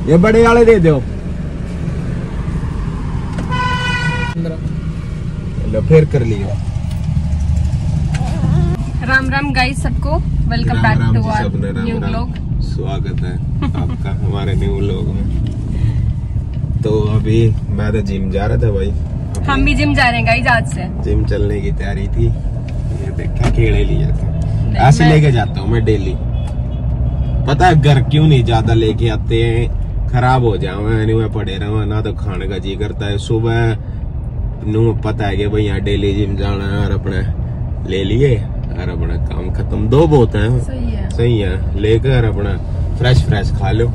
ये बड़े वाले दे दो। लो फिर कर लियो। राम राम गाइस सबको, welcome back to our new vlog. स्वागत है आपका हमारे न्यू व्लॉग में। तो अभी मैं तो जिम जा रहा था भाई। हम भी जिम जा रहे हैं गाइस आज से। जिम चलने की तैयारी थी। ये देखा केले लिया था, ऐसे लेके जाता हूँ मैं डेली। पता है घर क्यों नहीं ज्यादा लेके आते हैं, खराब हो जाओ पड़े रहो ना, तो खाने का जी करता है। सुबह नू पता है कि भाई यहाँ डेली जिम जाना है और अपने ले लिए और अपना काम खत्म। दो बहुत है, सही है लेकर अपना फ्रेश फ्रेश खा लो।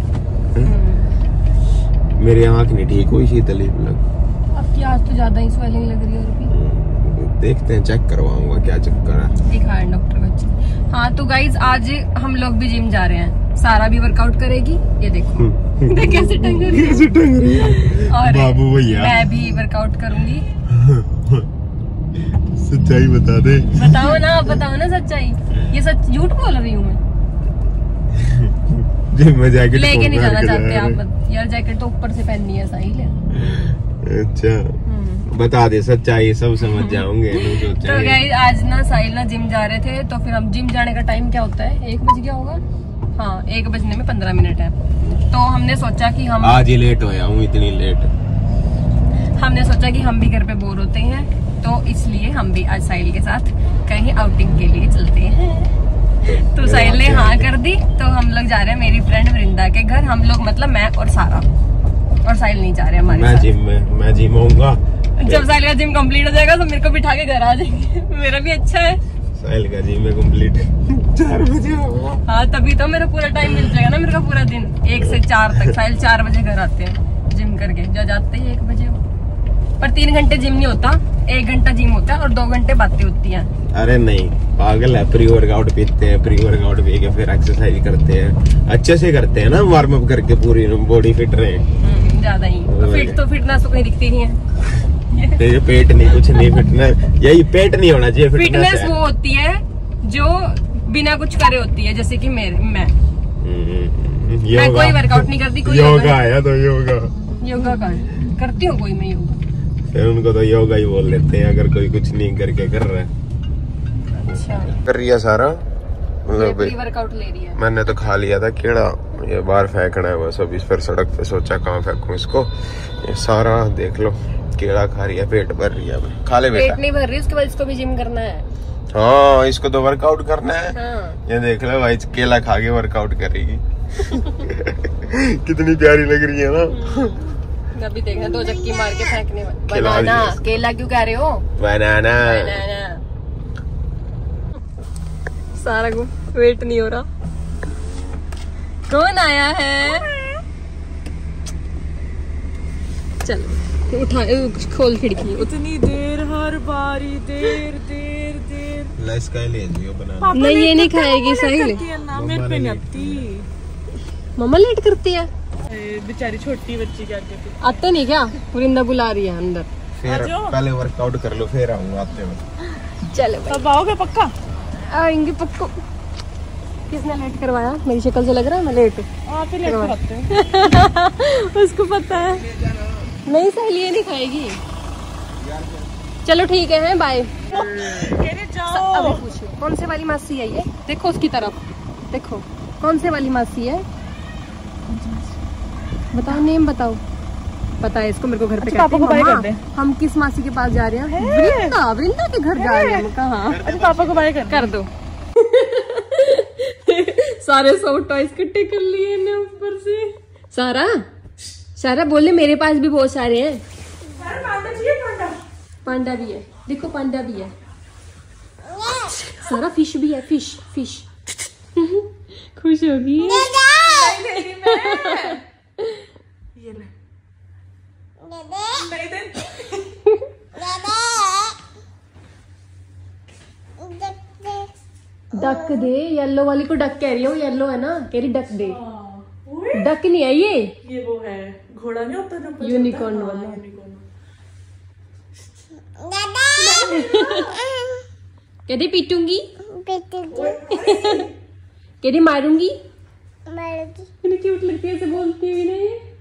मेरी आँख नहीं ठीक हुई थी तली लग। अब की आज तो ज्यादा ही स्वेलिंग लग रही है। और देखते हैं, चेक करवाऊंगा क्या चक्कर है, दिखाएं डॉक्टर को। हाँ तो गाइज आज हम लोग भी जिम जा रहे हैं। सारा भी वर्कआउट करेगी, ये देखो देख कैसे टंग रही है। और बाबू भैया मैं भी वर्कआउट करूंगी। सच्चाई बता दे। बताओ ना सच्चाई। ये सच झूठ बोल रही हूँ मैं। जिम में जैकेट लेके नहीं जाना चाहते आप यार? जैकेट तो ऊपर से पहननी है, सही है। अच्छा बता दे सच्चाई, सब समझ जाओगे। तो गाइस आज ना साहिल ना जिम जा रहे थे, तो फिर हम जिम जाने का टाइम क्या होता है, 1 बज गया होगा। हाँ 1 बजने में 15 मिनट है। तो हमने सोचा कि हम आज ही लेट होया हूँ, इतनी लेट। हमने सोचा कि हम भी घर पे बोर होते हैं, तो इसलिए हम भी आज साहिल के साथ कहीं आउटिंग के लिए चलते हैं। तो साहिल ने हाँ कर दी, तो हम लोग जा रहे हैं मेरी फ्रेंड वृंदा के घर। हम लोग मतलब मैं और सारा, और साहिल नहीं जा रहे हमारे साथ। मैं जिम आऊंगा। जब साहिल का जिम कंप्लीट हो जाएगा तो मेरे को बिठा के घर आ जाएंगे। मेरा भी अच्छा है। साहिल का जिम में कंप्लीट 4 बजे होगा। हाँ तभी तो मेरा पूरा टाइम मिल जाएगा ना, मेरे का पूरा दिन 1 से 4 तक। साहिल 4 बजे घर आते हैं जिम करके, जो जाते ही 1 बजे। पर 3 घंटे जिम नहीं होता, 1 घंटा जिम होता है और 2 घंटे बातें होती हैं। अरे नहीं पागल है, प्री वर्कआउट पीते हैं, प्री वर्कआउट पी के फिर एक्सरसाइज करते हैं, अच्छे से करते हैं ना, वार्म अप करके पूरी बॉडी फिट रहे। ज्यादा ही तो फिटनेस तो कहीं दिखती नहीं है। ये पेट नहीं, कुछ नहीं, फिटनेस यही पेट नहीं होना चाहिए। फिटनेस वो होती है जो बिना कुछ करे होती है, जैसे कि मैं कोई वर्कआउट नहीं करती। कोई योगा आया तो योगा करती हूँ कोई मैं योगा, फिर उनको तो योगा ही बोल लेते हैं अगर कोई कुछ नहीं करके कर रहा है। अच्छा कर रही है सारा, मतलब वर्कआउट ले रही है। मैंने तो खा लिया था केड़ा, ये बाहर फेंकना है बस अभी। फिर सड़क पे सोचा कहाँ फेंकूं इसको। ये सारा देख लो केड़ा खा रही है, पेट भर रही है। खा ले बेटा। पेट नहीं भर रही, उसके बाद इसको भी जिम करना है। हाँ इसको तो वर्कआउट करना है। हाँ। ये देख लो भाई, केला खा के वर्कआउट करेगी। कितनी प्यारी लग रही है ना। अभी देखना 2 चक्की मार के फेंकने। बनाना केला क्यों कह रहे हो? बनाना। सारा को वेट नहीं हो रहा। कौन आया है? चल उठा, खोल खिड़की। उतनी देर हर बारी, देर देर देर। इसका ले लियो बनाना। नहीं ये नहीं खाएगी साहिल। मेरे पे नहीं आती। मम्मा लेट करती है बेचारी छोटी बच्ची क्या करती। आते नहीं क्या? वृंदा बुला रही है अंदर। फिर पहले वर्कआउट कर लो फिर आऊंगा आते हुए। चलो अब आओगे पक्का? आएंगे पक्का। किसने लेट करवाया? मेरी शक्ल से लग रहा है मैं लेट। आप ही लेट करवाते हैं। उसको पता है। नहीं सहेली ये नहीं खाएगी। चलो ठीक है बाय। जाओ। अभी पूछो कौन से वाली मासी है ये? देखो उसकी तरफ देखो, कौन से वाली मासी है? बताओ नेम बताओ। पता है इसको, मेरे को घर पे पापा को बाय कर दे। हम किस मासी के पास जा रहे हैं? वृंदा के घर जा रहे हैं। कहाँ? अच्छा पापा को बाय कर दो। सारे 100 टॉयज इकट्ठे कर लिए ने ऊपर से। सारा बोले मेरे पास भी बहुत सारे हैं। पांडा भी है, देखो पांडा भी है। सारा फिश भी है, फिश खुश होगी। डक दे। येलो वाली को डक कह रही हो, येलो है ना, कह रही डक दे। डक नहीं है ये वो है घोड़ा नहीं होता जो यूनिकॉर्न वाला। कहती पीटूंगी, कहती मारूंगी। क्यूट लगती है ऐसे बोलती हुई ना ये।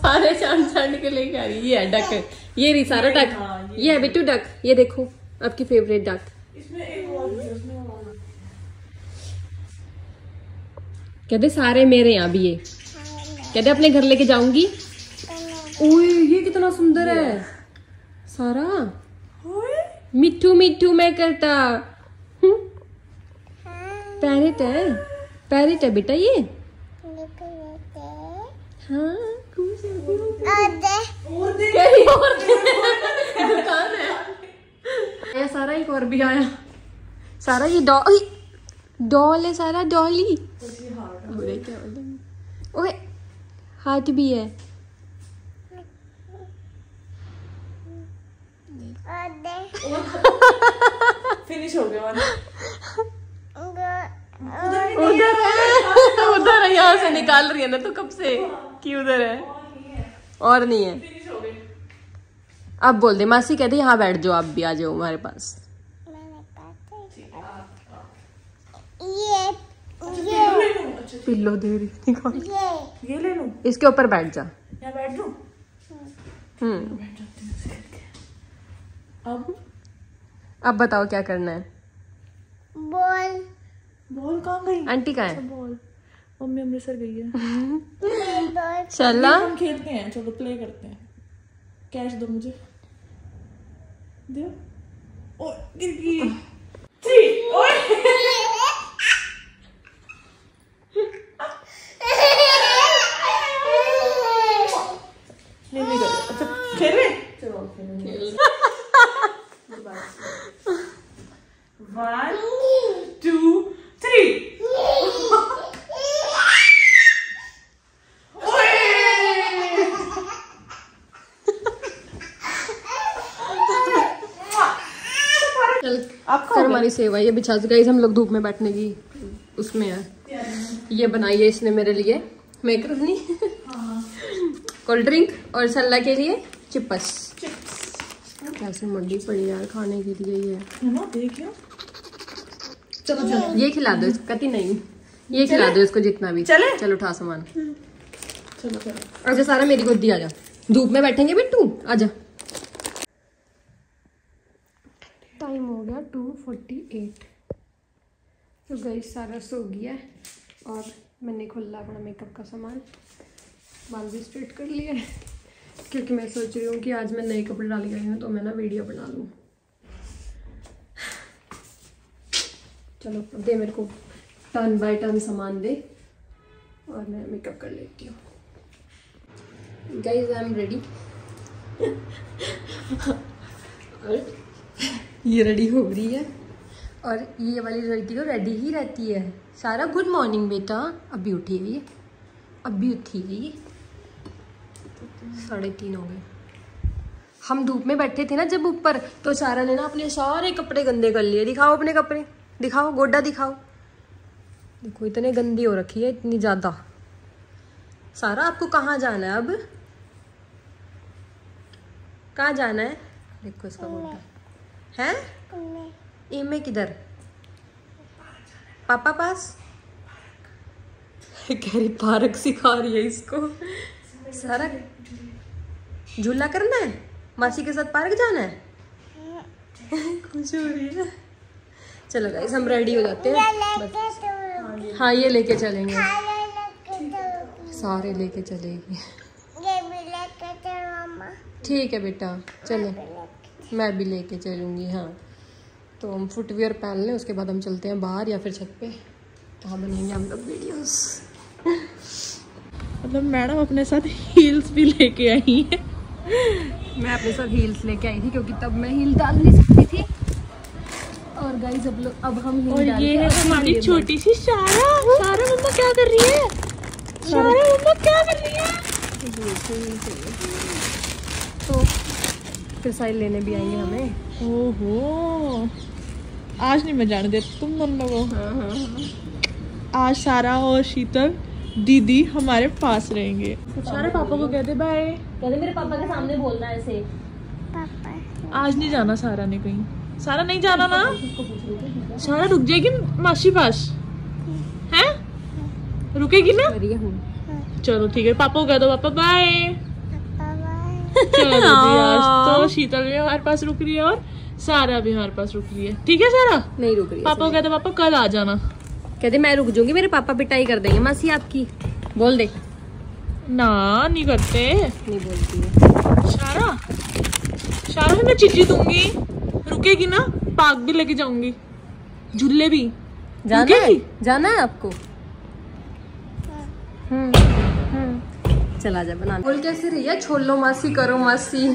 सारे चांद के लेके आ रही। ये है डक, ये रही सारा डक, ये है बिट्टू डक। ये देखो आपकी फेवरेट डक। कहते सारे मेरे यहाँ भी ये, कहते अपने घर लेके जाऊंगी। ओए ये कितना सुंदर है सारा। मिट्टू मिट्टू मैं करता। पैरेट है, पैरेट है बेटा ये। हाँ दुकान है सारा। एक और भी आया सारा। ये डॉल है सारा, डॉली। क्या ओए हाथ भी है। फिनिश हो गया। उधर है, यहाँ से निकाल रही है ना तो कब से कि उधर है और नहीं है। अब बोल दे मासी, कहते यहाँ बैठ जाओ, आप भी आ जाओ हमारे पास। पिल्लो दे रही, ये ले लूं, इसके ऊपर बैठ जा। यहाँ बैठ लूं। अब बताओ क्या करना है। बॉल कहाँ गई? आंटी कहाँ है? बॉल मम्मी अमृतसर गई है। चला हम खेलते हैं, चलो प्ले करते हैं। कैश दो मुझे, दो। ओ गिर गई। नहीं कर। अच्छा खेल रहे, चलो खेल। 1 2 3। कर हमारी सेवा। ये बिछा गई, हम लोग धूप में बैठने की उसमें है। ये बनाई है इसने मेरे लिए मैकरोनी, कोल्ड ड्रिंक और सल्ला के लिए चिप्स। कैसे मंडी पड़ी यार खाने के लिए। ये देखियो, चलो चलो ये खिला दो इसको। कति नहीं, ये खिला दो इसको जितना भी। चले? चलो उठा सामान। चलो चलो। आजा सारा मेरी गोदी आजा, धूप में बैठेंगे बिट्टू आजा। टाइम हो गया 2:48। तो गाइस सारा सो गया है और मैंने खोला अपना मेकअप का सामान, बाल भी स्ट्रेट कर लिया है क्योंकि मैं सोच रही हूँ कि आज मैं नए कपड़े डाल के आई हूँ तो मैं ना वीडियो बना लूँ। चलो अब दे मेरे को टर्न बाय टर्न सामान दे और मैं मेकअप कर लेती हूँ। Guys I am ready. ये रेडी हो रही है और ये वाली लड़की तो रेडी ही रहती है। सारा गुड मॉर्निंग बेटा। अभी उठी है ये, अभी उठी है ये। 3:30 हो गए। हम धूप में बैठे थे ना जब ऊपर, तो सारा ने ना अपने सारे कपड़े गंदे कर लिए। दिखाओ अपने कपड़े, दिखाओ गोड्डा दिखाओ। देखो इतने गंदी हो रखी है, इतनी ज्यादा। सारा आपको कहाँ जाना है अब? कहाँ जाना है? देखो इसका गोड्डा है। इमे किधर? पापा पास। कह रही पार्क सिखा रही है इसको। सारा झूला करना है, मासी के साथ पार्क जाना है। खुश हो रही है। चलो गाइस हम रेडी हो जाते हैं बस। हाँ ये लेके चलेंगे, सारे लेके चलेगी। ठीक है बेटा चले, मैं भी लेके चलूँगी। हाँ तो हम फुटवियर पहन लें, उसके बाद हम चलते हैं बाहर या फिर छत पे, कहाँ बनेंगे हम लोग वीडियोस। मतलब मैडम अपने साथ हील्स भी लेके आई है। मैं अपने साथ हील्स लेके आई थी क्योंकि तब मैं हील डाल नहीं सकती थी। और गाइस अब हम हील डाल। ये है हमारी छोटी सी सारा। सारा मम्मा क्या कर रही है? सारा मम्मा क्या कर रही है? तो फिर साइल लेने भी आएंगे हमें। ओहो आज नहीं मैं जाने देती तुम दोनों को। आज सारा और शीतल दीदी हमारे पास रहेंगे। सारे पापा को कहते बाय। कहते मेरे पापा के सामने बोलना है ऐसे। पापा आज नहीं जाना सारा ने कहीं। सारा नहीं जाना ना? सारा रुक जाएगी मासी पास है? रुकेगी ना? चलो ठीक है, पापा को कह दो पापा बाय। चलो जी, आज तो शीतल भी हमारे पास रुक रही है और सारा भी हमारे पास रुक रही है। ठीक है सारा? नहीं रुक रही है। पापा को कहते पापा कल आ जाना। कहते मैं रुक जाऊंगी, मेरे पापा पिटाई कर देंगे मासी आपकी। बोल दे। ना नहीं करते। नहीं बोलती है। शारा मैं चिट्ठी दूंगी, रुकेगी ना? पार्क भी लेके जाऊंगी, झूले भी। जाना है? जाना है आपको? चला जा बना। बोल कैसे रही है? छोलो मासी, करो मासी।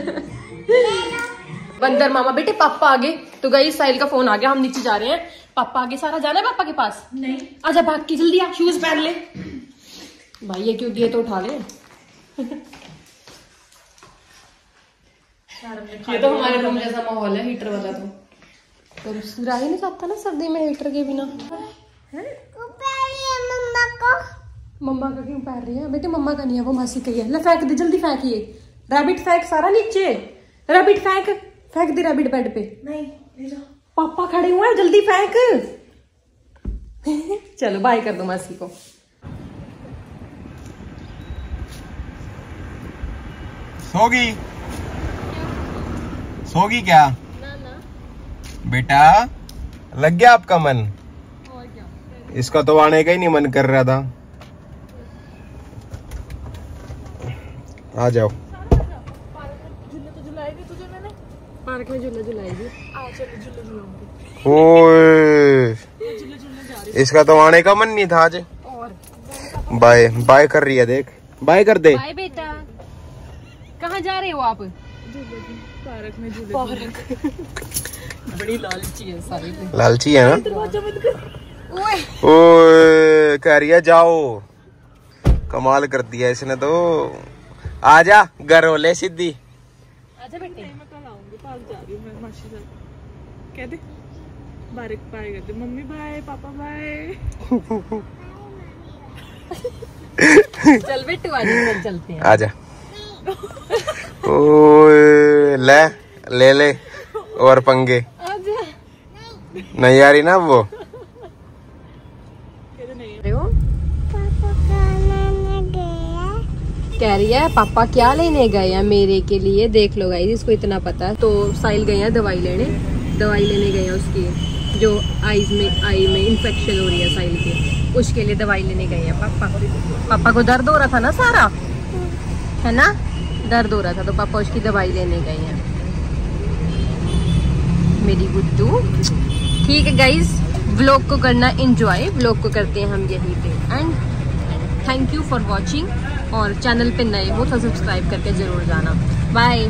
बंदर मामा बेटे पापा आगे। तो गई साहिल का फोन आ गया, हम नीचे जा रहे हैं। पापा आगे। सारा जाना है पापा के पास? नहीं। आजा भाग के जल्दी आ, शूज पहन ले। भाई ये क्यों दिए तो उठा ले। ये तो हमारे रूम जैसा माहौल है, हीटर वाला। तो रह ही नहीं सकता ना सर्दी में हीटर के बिना। मम्मा का क्यों पैर रही है बेटे? मम्मा का नहीं है, वो मासी का ही है। ले फेंक दे, जल्दी फेंक। ये रैबिट फेंक सारा नीचे। रैबिट फेंक, फेंक दे रैबिट बेड पे। नहीं पापा खड़े हुए हैं, जल्दी फेंक। चलो बाय कर दो मासी को। सोगी क्या? ना। बेटा लग गया आपका मन? और क्या? इसका तो आने का ही नहीं मन कर रहा था। आ जाओ। पार्क में झूला झुलाएगी। ओए इसका तो आने का मन नहीं था आज। और बाय बाय कर रही है, देख बाय कर दे। बाय बेटा। कहाँ जा रहे हो आप? पार्क में झूले। बड़ी लालची है सारी। लालची है ना? ओए ओए कह रही है जाओ। कमाल कर दिया इसने तो। आजा घर हो ले सीधी। आजा बेटे। मैं कल आऊंगी, पार्क जा रही हूँ मैं मासी साथ। कह दे बाय कर दे। Mummy bye, papa bye. चल बेटू आज चलते हैं। आजा। ओए ले और पंगे। आजा। नहीं आ रही ना वो। कह रही है पापा क्या लेने गए हैं मेरे के लिए। देख लो गाइस, इसको इतना पता है। तो साहिल गए हैं दवाई लेने गए हैं उसकी, जो आई में इन्फेक्शन हो रही है साहिल की, उसके लिए दवाई लेने गए हैं पापा को दर्द हो रहा था ना सारा, है ना? दर्द हो रहा था तो पापा उसकी दवाई लेने गए हैं। मेरी गुड्डू। ठीक है गाइस, व्लॉग को करना एंजॉय। व्लॉग को करते हैं हम यहीं पे and thank you for watching. और चैनल पे नए हो तो सब्सक्राइब करके जरूर जाना। बाय।